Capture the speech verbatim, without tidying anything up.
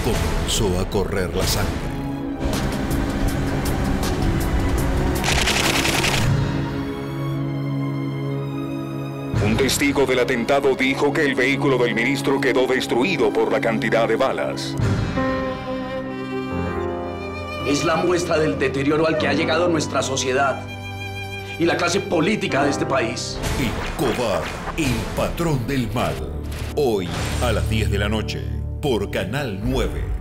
comenzó a correr la sangre. Un testigo del atentado dijo que el vehículo del ministro quedó destruido por la cantidad de balas. Es la muestra del deterioro al que ha llegado nuestra sociedad y la clase política de este país. Escobar, el patrón del mal. Hoy a las diez de la noche por Canal nueve.